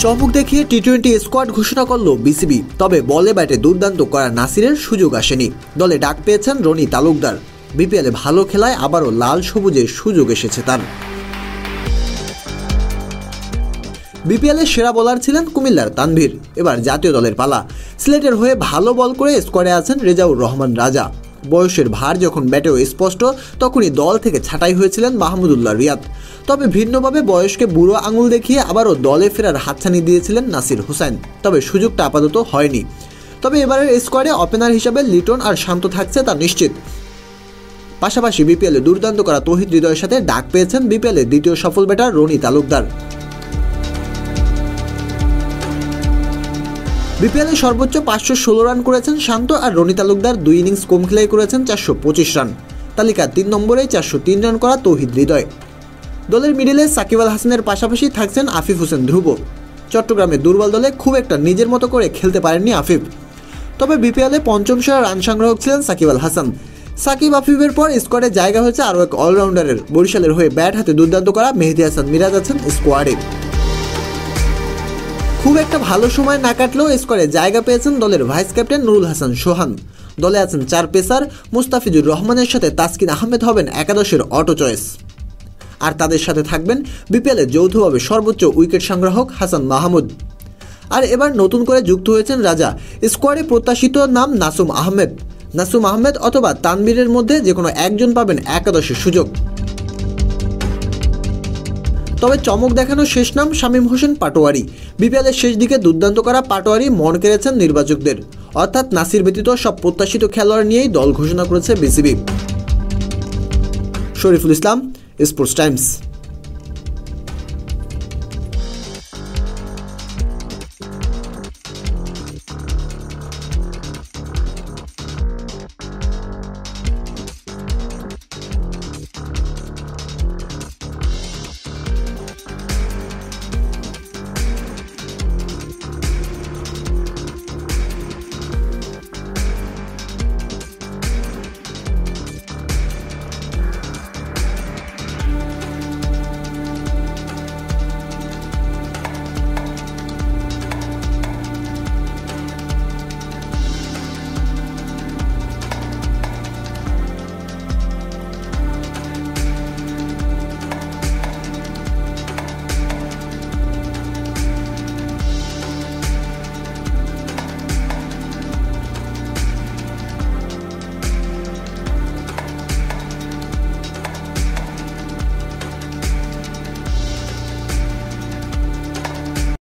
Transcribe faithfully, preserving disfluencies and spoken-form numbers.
চমক দেখিয়ে T twenty squad ঘোষণা করল বিসিবি। তবে বলে ব্যাটে দুর্দান্ত করা নাসিরের সুযোগ আসেনি। দলে ডাক পেয়েছেন রনি তালুকদার। বিপিএলে ভালো খেলায় আবারও লাল সবুজের সুযোগ এসেছে তার। বিপিএলের সেরা বোলার ছিলেন কুমিল্লার তানভীর। এবার জাতীয় দলের পালা। সিলেটের হয়ে ভালো বল করে স্কোয়াডে আছেন রেজাউর রহমান রাজা। বয়সের ভার যখন ব্যাটেও স্পষ্ট, তখনই দল থেকে ছাঁটাই হয়েছিলেন মাহমুদুল্লাহ রিয়াদ। তবে ভিন্নভাবে বয়সকে বুড়ো আঙুল দেখিয়ে আবারও দলে ফেরার হাতছানি দিয়েছিলেন নাসির হুসাইন। তবে সুযোগটা আপাতত হয়নি। তবে এবারের স্কোয়াডে ওপেনার হিসাবে লিটন আর শান্ত থাকছে তা নিশ্চিত। পাশাপাশি বিপিএলে দুর্দান্ত করা তৌহিদ হৃদয়ের সাথে ডাক পেয়েছেন বিপিএলের দ্বিতীয় সফল ব্যাটার রনি তালুকদার। বিপিএলে সর্বোচ্চ পাঁচশো ষোলো রান করেছেন শান্ত, আর রনি তালুকদার দুই ইনিংস কম খেলাই করেছেন চারশো পঁচিশ রান। তালিকার তিন নম্বরে চারশো তিন রান করা তৌহিদ হৃদয়। দলের মিডিলে সাকিব আল হাসানের পাশাপাশি থাকছেন আফিফ হোসেন ধ্রুব। চট্টগ্রামের দুর্বল দলে খুব একটা নিজের মতো করে খেলতে পারেননি আফিফ। তবে বিপিএলে পঞ্চম সেরা রান সংগ্রাহক ছিলেন সাকিব আল হাসান। সাকিব আফিফের পর স্কোয়াডে জায়গা হয়েছে আরও এক অলরাউন্ডারের। বরিশালের হয়ে ব্যাট হাতে দুর্দান্ত করা মেহেদী হাসান মিরাজ আছেন স্কোয়াডে। খুব একটা ভালো সময় না কাটলেও স্কোয়াডে জায়গা পেয়েছেন দলের ভাইস ক্যাপ্টেন নুরুল হাসান সোহান। দলে আছেন চার পেসার। মুস্তাফিজুর রহমানের সাথে তাসকিন আহমেদ হবেন একাদশের অটো চয়েস। আর তাদের সাথে থাকবেন বিপিএলে যৌথভাবে সর্বোচ্চ উইকেট সংগ্রাহক হাসান মাহমুদ। আর এবার নতুন করে যুক্ত হয়েছেন রাজা। স্কোয়াডে প্রত্যাশিত নাম নাসুম আহমেদ। নাসুম আহমেদ অথবা তানভীরের মধ্যে যে কোনো একজন পাবেন একাদশের সুযোগ। তবে চমক দেখানো শেষ নাম শামীম হোসেন পাটোয়ারি। বিপিএলের শেষ দিকে দুর্দান্ত করা পাটোয়ারি মন কেড়েছেন নির্বাচকদের। অর্থাৎ নাসির ব্যতীত সব প্রত্যাশিত খেলোয়াড় নিয়েই দল ঘোষণা করেছে BCB. Shoriful Islam, Sports Times.